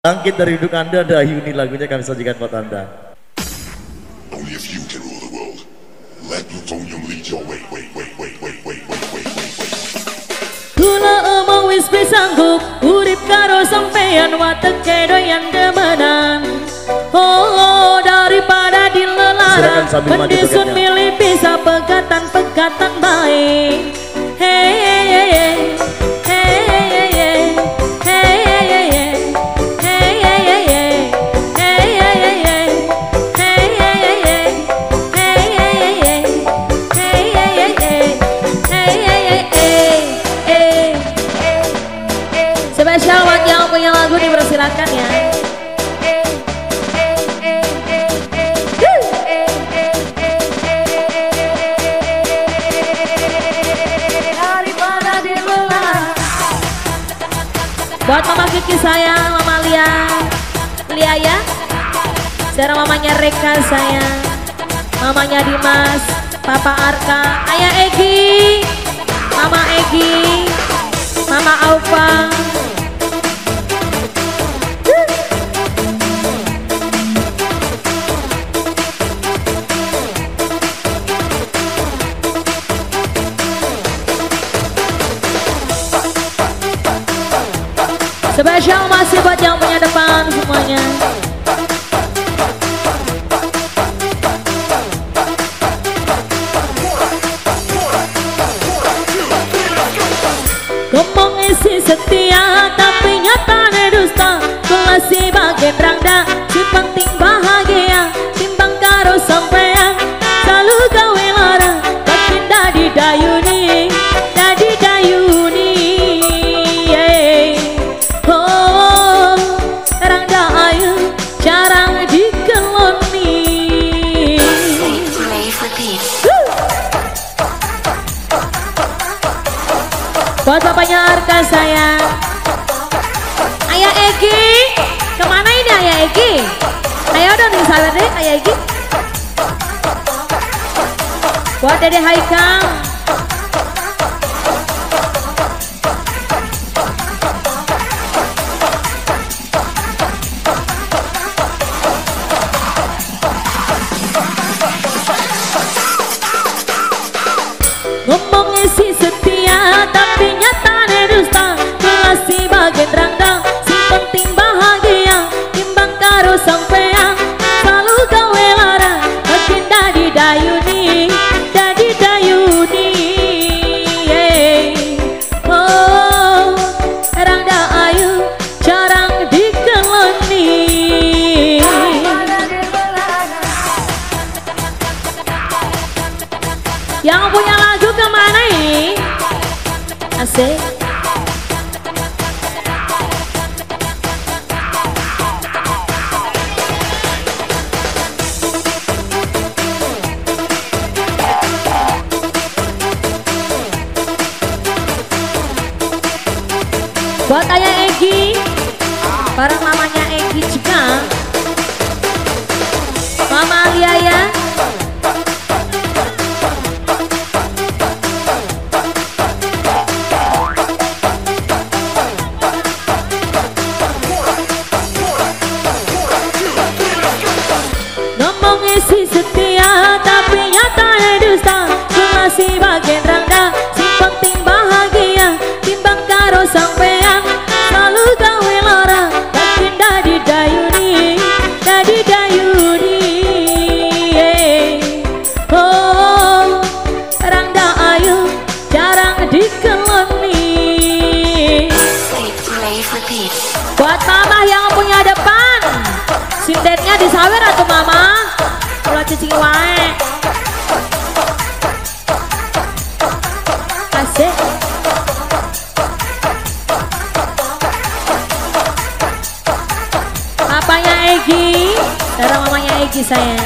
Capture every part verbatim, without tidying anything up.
Bangkit dari duduk Anda, ada Ayuni, lagunya kami sajikan buat Anda. Only if you can rule the world. Let plutonium lead your way. Wait, wait, wait, wait, wait, wait, wait, wait, wait. Kula omong wis sanggup urip karo sampeyan watek doyan demenan. Oh, daripada dilelara pendisun milih bisa pegatan-pegatan baik. Hey, hey, hey, hey. Spesial buat yang punya lagu dipersilakan ya. Buat mama Kiki saya, mama Lia, Lia ya. Sekarang mamanya Reka saya, mamanya Dimas, Papa Arka, Ayah Egi, Mama Egi, Mama Aufa. Spesial masih buat yang punya depan semuanya. Ngomong isi setia tapi nyatane dusta. Kulasi bagian rangda si penting bahagia. Timbang karo sampean selalu gawe lara. Batin dadi dayuni, dadi dayuni. Buat bapaknya Arka saya, Ayah Egi, kemana ini Ayah Egi? Ayo dong nih sabar deh Ayah Egi. Buat Dede Haikal, ngomong isi setia tapi nyatane dusta. Kulasi bagian rangda si penting bahagia. Timbang karo sampean selalu gawe lara. Makin dadi dayuni, dadi dayuni. Oh, rangda ayu jarang dikeloni. Yang punya lagu kemana ini? Asik. Buat Ayah Egi, bareng mamanya Egi juga, Mama Lia ya. Si setia tapi nyatanya dusta. Kulasi bagian rangda si penting bahagia. Timbang karo sampean selalu gawe lara. Makin dadi dayuni, dadi dayuni. Oh, rangda ayu jarang dikeloni. Buat mama yang punya depan, sindennya disawer atau mama? Kalau cicing wae. Asik. Papanya Egi, darah mamanya Egi saya.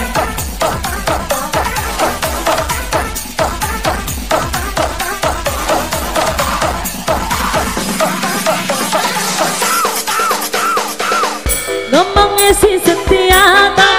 Ngomong si setia.